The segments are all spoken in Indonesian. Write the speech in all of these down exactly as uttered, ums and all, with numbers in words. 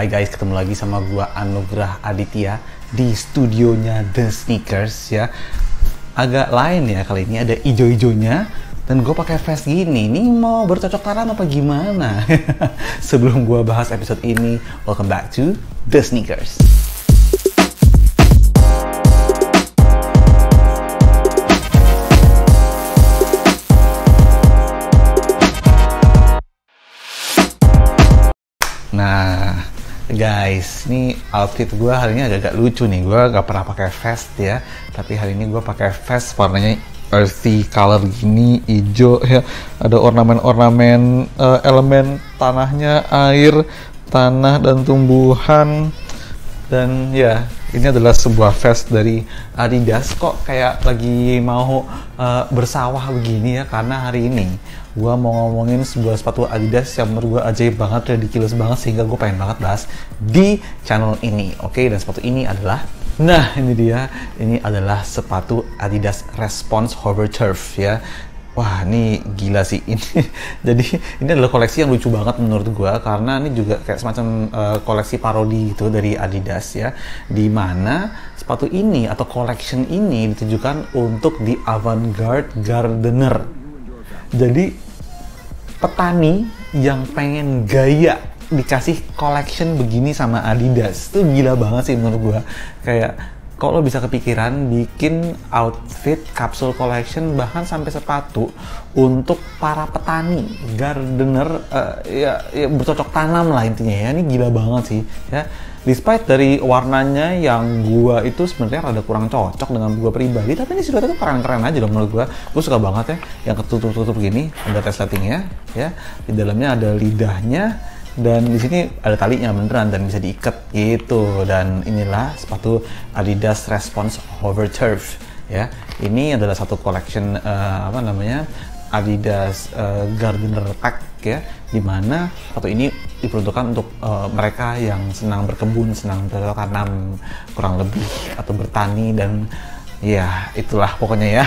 Hai guys, ketemu lagi sama gua Anugrah Aditya di studionya The Snkrs ya. Agak lain ya kali ini, ada ijo-ijonya dan gue pakai vest gini. Ini mau bercocok tanam apa gimana? Sebelum gua bahas episode ini, welcome back to The Snkrs. Nah, guys, ini outfit gue hari ini agak-agak lucu nih. Gue gak pernah pakai vest ya, tapi hari ini gue pakai vest warnanya earthy color gini, hijau ya. Ada ornamen-ornamen uh, elemen tanahnya, air, tanah dan tumbuhan. Dan ya, ini adalah sebuah vest dari Adidas. Kok kayak lagi mau uh, bersawah begini ya, karena hari ini gua mau ngomongin sebuah sepatu Adidas yang menurut gua ajaib banget, ridiculous banget, sehingga gue pengen banget bahas di channel ini. Oke, dan sepatu ini adalah, nah ini dia, ini adalah sepatu Adidas Response Hover Turf ya. Wah, ini gila sih ini. Jadi ini adalah koleksi yang lucu banget menurut gua, karena ini juga kayak semacam uh, koleksi parodi gitu dari Adidas ya, dimana sepatu ini atau collection ini ditujukan untuk di avant-garde gardener. Jadi petani yang pengen gaya dikasih collection begini sama Adidas, itu gila banget sih menurut gua. Kayak kalau bisa kepikiran bikin outfit Capsule collection, bahkan sampai sepatu untuk para petani, gardener, uh, ya, ya bercocok tanam lah intinya ya. Ini gila banget sih ya. Despite dari warnanya yang gua itu sebenarnya rada kurang cocok dengan gua pribadi, tapi ini silhouette tuh keren-keren aja dong menurut gua. Gua suka banget ya yang ketutup-tutup gini, ada resletingnya ya. Di dalamnya ada lidahnya. Dan di sini ada talinya beneran dan bisa diikat gitu. Dan inilah sepatu Adidas Response Hover Turf ya. Ini adalah satu collection uh, apa namanya Adidas uh, Gardener Pack ya, dimana sepatu ini diperuntukkan untuk uh, mereka yang senang berkebun, senang bertanam kurang lebih, atau bertani, dan ya itulah pokoknya ya.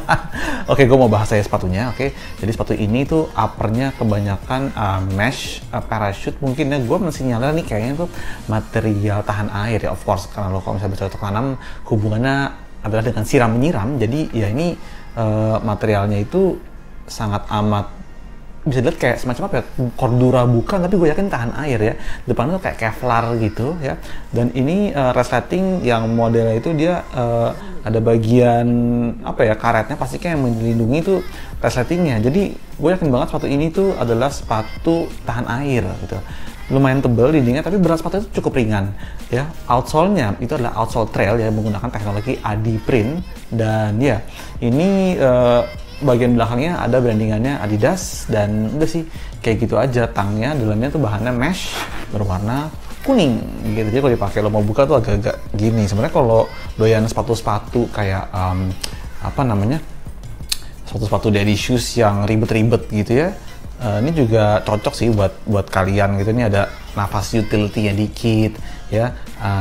Oke, gue mau bahas saya sepatunya. Oke, jadi sepatu ini tuh uppernya kebanyakan uh, mesh uh, parachute mungkin ya. Gue masih nyala nih kayaknya tuh material tahan air ya, of course, karena lo kalau misalnya bercocok tanam hubungannya adalah dengan siram menyiram. Jadi ya ini uh, materialnya itu sangat amat, bisa dilihat kayak semacam apa ya, cordura bukan, tapi gue yakin tahan air ya. Depannya tuh kayak Kevlar gitu ya. Dan ini uh, resleting yang modelnya itu dia uh, ada bagian apa ya, karetnya pastinya yang melindungi itu resletingnya. Jadi gue yakin banget sepatu ini tuh adalah sepatu tahan air gitu. Lumayan tebal dindingnya, tapi berat sepatu itu cukup ringan ya. Outsole-nya itu adalah outsole trail ya, menggunakan teknologi Adi print. Dan ya ini uh, bagian belakangnya ada brandingannya Adidas, dan udah sih kayak gitu aja. Tangnya dalamnya tuh bahannya mesh berwarna kuning gitu. Jadi kalau dipakai lo mau buka tuh agak-agak gini. Sebenarnya kalau doyan sepatu-sepatu kayak um, apa namanya, sepatu-sepatu daddy shoes yang ribet-ribet gitu ya, uh, ini juga cocok sih buat buat kalian gitu. Ini ada nafas utility-nya dikit ya,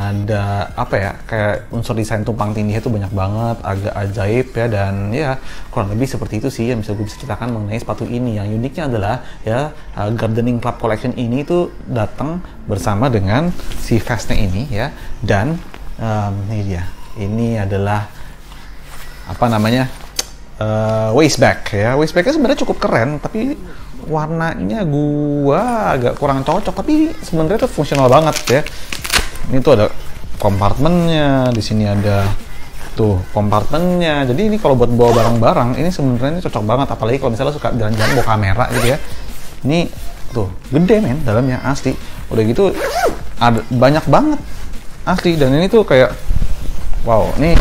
ada apa ya, kayak unsur desain tumpang tindihnya itu banyak banget, agak ajaib ya. Dan ya kurang lebih seperti itu sih yang bisa gue bisa ceritakan mengenai sepatu ini. Yang uniknya adalah ya, uh, Gardening Club Collection ini tuh datang bersama dengan si vestnya ini ya. Dan um, ini dia, ini adalah apa namanya, uh, waistbag ya. Waistbagnya sebenarnya cukup keren, tapi warnanya gua agak kurang cocok, tapi sebenarnya tuh fungsional banget ya. Ini tuh ada kompartemennya, di sini ada tuh kompartemennya. Jadi ini kalau buat bawa barang-barang ini sebenarnya cocok banget, apalagi kalau misalnya suka jalan-jalan bawa kamera gitu ya. Ini tuh gede men dalamnya, asli. Udah gitu ada banyak banget asli, dan ini tuh kayak wow, nih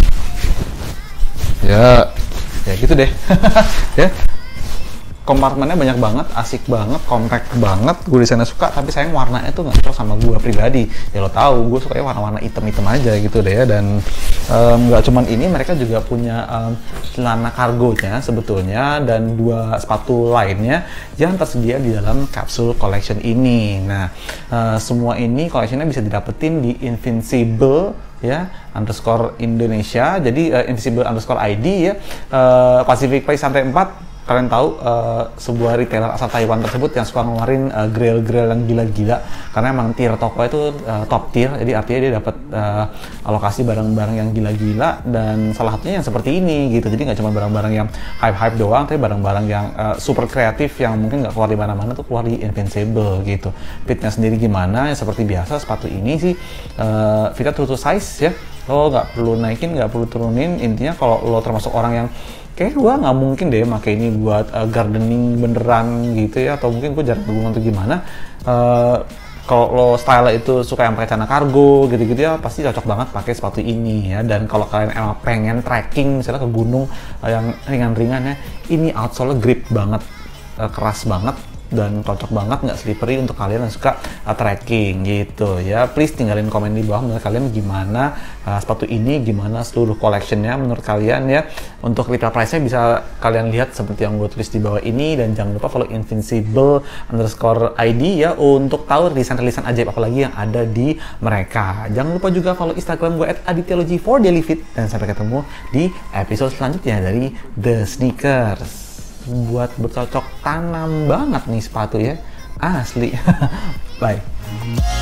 ya ya gitu deh. Ya, kompartemennya banyak banget, asik banget, compact banget. Gue desainnya suka, tapi sayang warnanya tuh nggak cocok sama gue pribadi. Ya lo tahu, gue sukanya warna-warna hitam-hitam aja gitu deh ya. Dan nggak um, cuman ini, mereka juga punya um, celana kargonya sebetulnya, dan dua sepatu lainnya yang tersedia di dalam Capsule Collection ini. Nah, uh, semua ini collectionnya bisa didapetin di Invincible ya underscore Indonesia. Jadi uh, Invisible underscore I D ya, uh, Pacific Place Santai empat kalian tahu uh, sebuah retailer asal Taiwan tersebut yang suka ngeluarin uh, grill-grill yang gila-gila, karena emang tier toko itu uh, top tier, jadi artinya dia dapat uh, alokasi barang-barang yang gila-gila, dan salah satunya yang seperti ini gitu. Jadi nggak cuma barang-barang yang hype-hype doang, tapi barang-barang yang uh, super kreatif yang mungkin nggak keluar di mana-mana, tuh keluar di Invincible gitu. Fitnya sendiri gimana? Ya seperti biasa, sepatu ini sih uh, fitnya true to size ya, lo nggak perlu naikin, nggak perlu turunin. Intinya kalau lo termasuk orang yang kayak gua nggak mungkin deh pakai ini buat uh, gardening beneran gitu ya, atau mungkin gua jarang hubungan atau gimana, uh, kalau lo style itu suka yang pakai celana kargo gitu-gitu ya, pasti cocok banget pakai sepatu ini ya. Dan kalau kalian emang pengen trekking misalnya ke gunung uh, yang ringan-ringan ya, ini outsole grip banget, uh, keras banget, dan cocok banget, nggak slippery untuk kalian yang suka uh, trekking gitu ya. Please tinggalin komen di bawah menurut kalian gimana uh, sepatu ini, gimana seluruh collectionnya menurut kalian ya. Untuk retail price-nya bisa kalian lihat seperti yang gue tulis di bawah ini, dan jangan lupa follow Invincible underscore I D ya untuk tahu rilisan-rilisan ajaib apa lagi yang ada di mereka. Jangan lupa juga follow Instagram gue at adityology for daily fit, dan sampai ketemu di episode selanjutnya dari The Snkrs. Buat bercocok tanam banget nih sepatu ya, asli. Bye.